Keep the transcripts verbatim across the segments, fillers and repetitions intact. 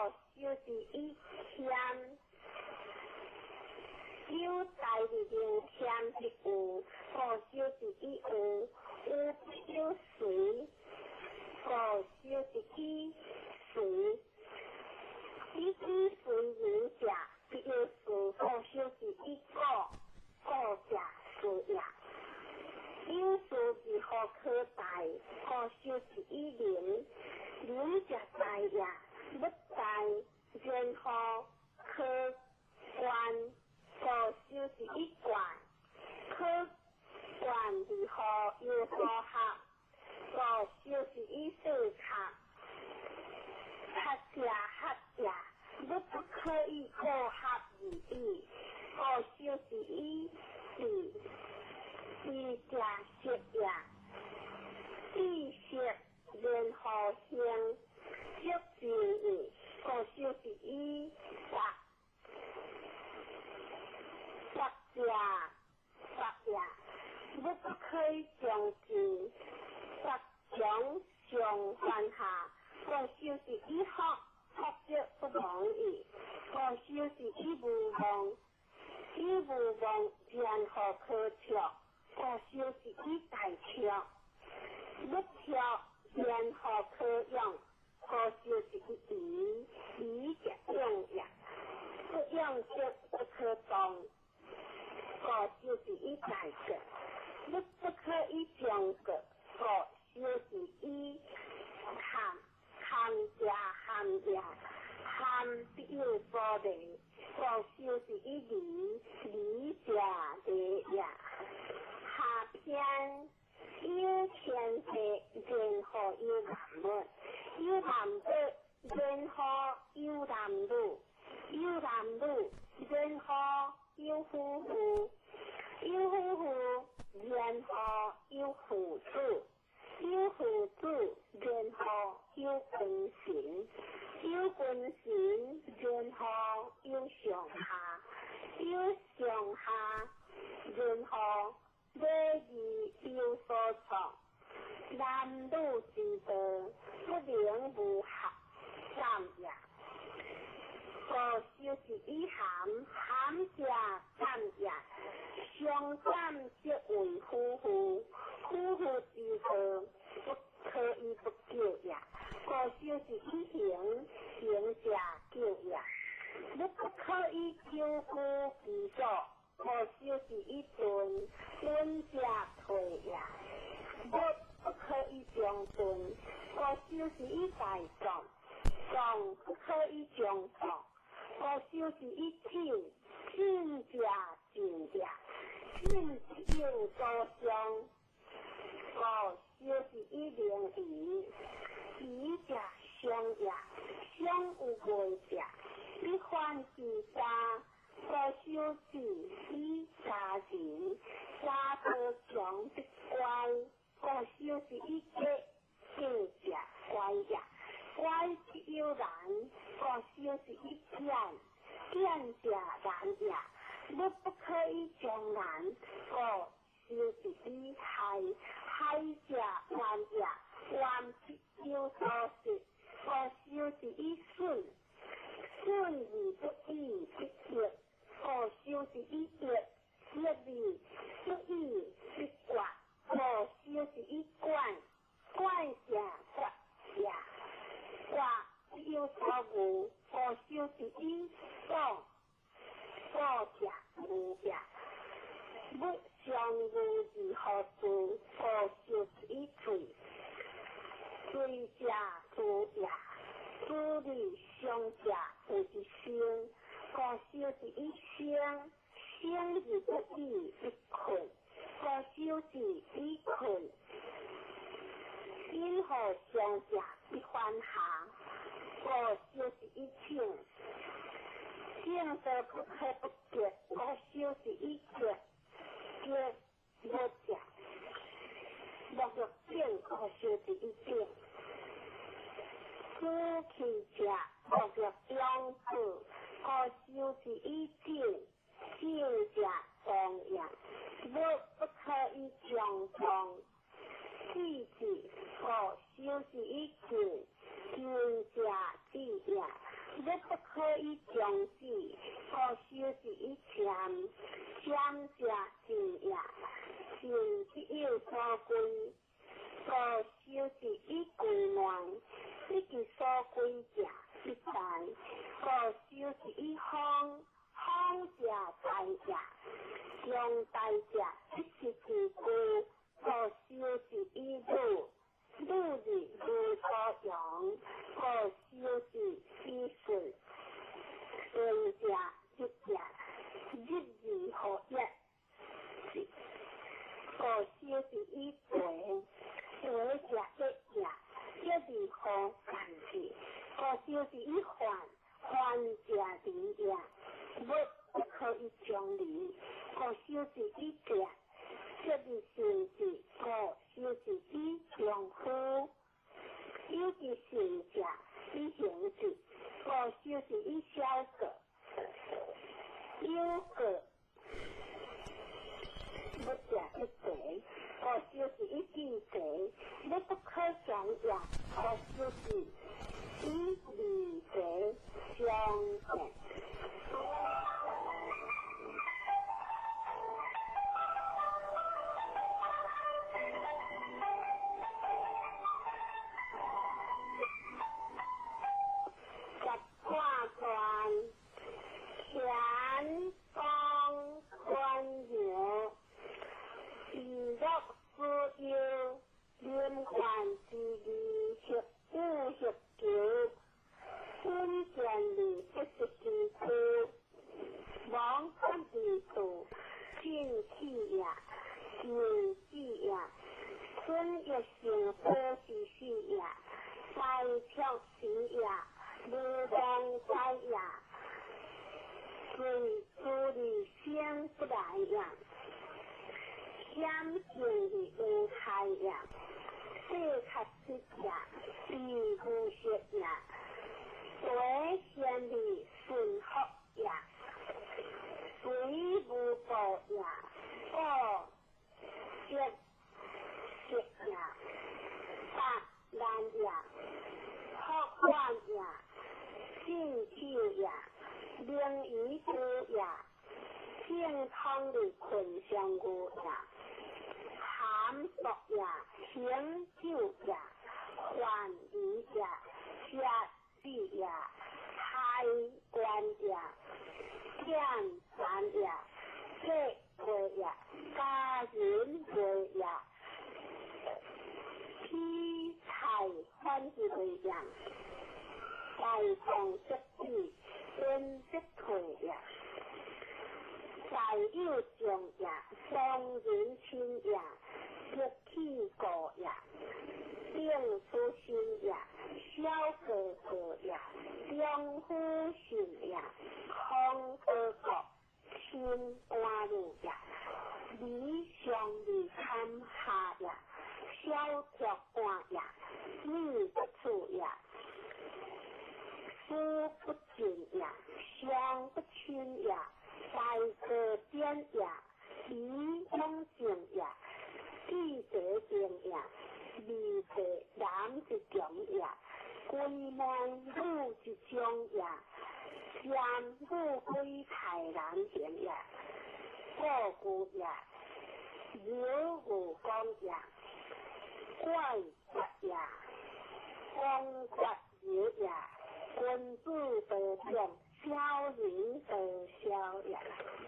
就是以欠，有代的人欠一有，五就是以有，有必有随，五就是以随，以以随人者必有随，五就是以果，果者随也。有事是何可待？何就是以灵，灵者待也。不待任何可观，何就是以观，可观如何有所合，何就是以事合，合者合者，不不可以过合而已。何就是以是。是者色也，意色任何性，色性也，何就是以色，色者色也，不不可以将之，色将相犯下，何就是以合，合者不忘也，何就是以无忘，以无忘然何可调？何就是以大调，不调然何可用？何就是以移，移者用也，不用则不可动。何就是以大个，不不可以将个。何就是以含，含者含也，含必有所离。何就是以离，离者离也。下篇有天地任何有男物，有男物任何有男女，有男女任何有夫妇，有夫妇任何有父子，有父子任何有君臣，有君臣任何有上下，有上下任何礼仪有所从，男女之道不能无合，三也。何就是以含，含者三也。相三则为夫妇，夫妇之道不可以不救也。何就是以行，行者救也。不不可以救夫之所。何就是以盾，盾者退也，不不可以将盾。何就是以大壮，壮不可以将壮。何就是以进，进者进也，进有所相。何就是以灵仪，仪者相也，相有为者，以患之家。何就是以杀人，杀得强不乖。何就是以结，结者乖也，乖必有难。何就是以见，见者难也，不不可以将难。何就是以害，害者患也，患必有所失。何就是以顺，顺而不义必逆。何就是以逆，逆而不义必怪。何就是以怪，怪者怪也，怪必有所无。何就是以过，过者无也，不相无而何事？何就是以罪，罪者主也，主理相者为之生。何就是以生，生而不义必困。何就是以困，因何相者必犯下。何就是以庆，庆得不可不绝。何就是以绝，绝不者，莫若病。何就是以病，死去者莫若养子。何就是以静，静者动也，不不可以将动。记之，何就是以静，静者知也，不归乱，你其所归者一代，各修是一方，方者大者，上大者一时之故，各修是一路，路日如所用，各修是一顺，顺者一者，日日合一。各修是一回，回者一日，一日合万事。各修是一环，环者离日，不不可以相离。各修是一格，一日行事。各修是一丈夫，有日行者一行事。各修是一小个，有个。不者一贼，各修是一见贼，你不可相也。各修是一离贼相见。十卦传，乾方官牛。以若夫有连环之理，十五十九，春见里不是之故，王冠之土，进气也，进气也，春月行波是是也，在跳时也，如东在也，水处理先不来也。险境的有太阳，这卡是呀，地不学呀，危险的顺服呀，水不保呀，哦，学学呀，大难呀，好玩呀，进去呀，灵异之呀，健康的困香菇呀。寒毒呀，行救呀，患离呀，下地呀，开关呀，见山呀，这个呀，家人个呀，批采欢喜个呀，在同失地，真失退呀。在有上呀，双人亲呀，一起过呀，定出心呀，小哥哥呀，相互信呀，空哥哥，心瓜路呀，理想的看下呀，小条瓜呀，你不出呀，思不尽呀，想不清呀。在个边呀，离中境呀，地者境呀，离者南之境呀，归门路之中呀，相互归台南境呀，过古呀，有武功呀，怪物呀，光怪有呀，君子得正。小人的小呀，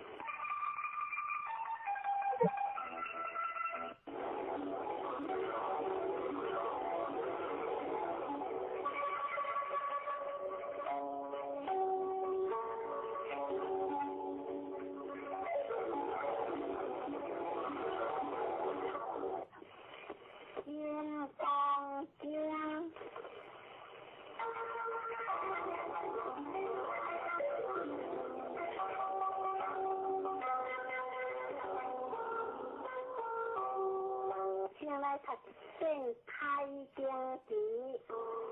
天方江。现在他正开经的，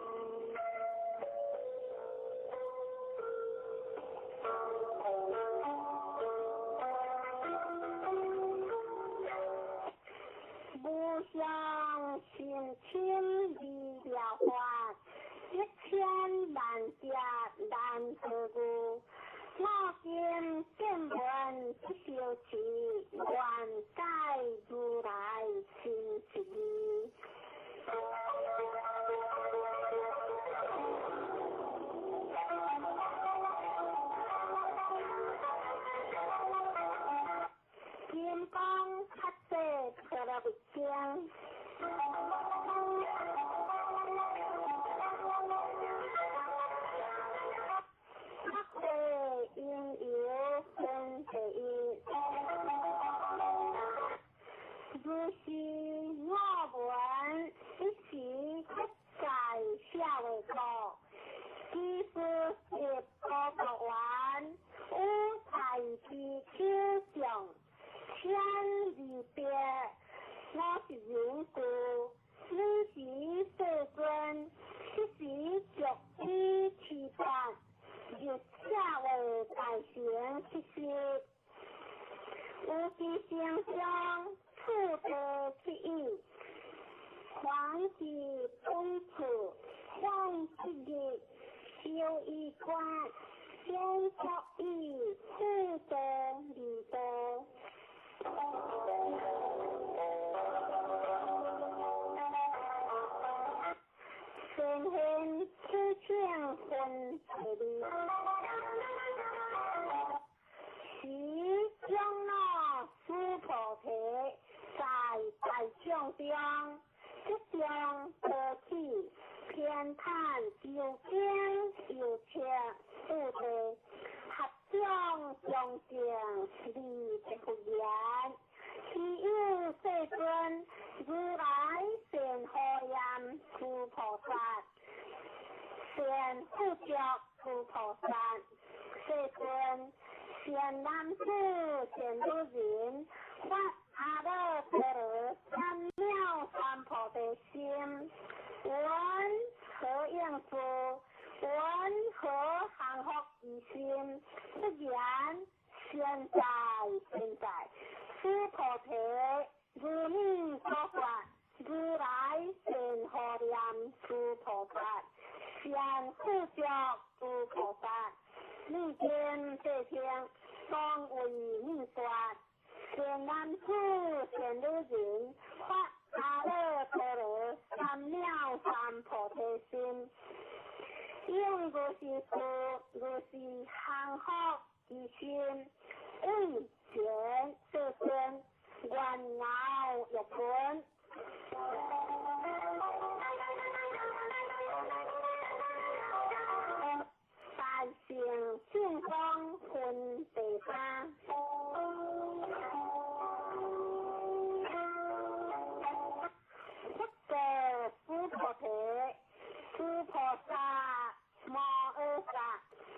不想亲亲离了花，一千万家难得故。那边见闻不休息，还在如来亲戚。 业不读完，有才智手上，千里别，我是人故，你是世尊，一时逐一持办，入社会大成其事，有志成双，处地之意。皇帝公主，皇之日，修衣冠，先作义，处得礼德。先贤之劝分配理，其将那诸菩提在大众中。一将得起，偏袒有经有情，不得合掌相正，理不不言。其有世尊，如来善荷言诸菩萨，善不着诸菩萨。世尊，善男子，善女人，发阿耨多罗三藐三菩提心，闻何应付？闻何含福于心？不言现在现在，诸菩提如你所发，如来善荷念诸菩萨，善护着诸菩萨，你见这天当为你说。善男子，善女人，发阿耨多罗三藐三菩提心，应如是故，如是含福于心，为前世尊，愿恼欲本。大乘净光分第三。诸菩提，诸菩萨摩诃萨，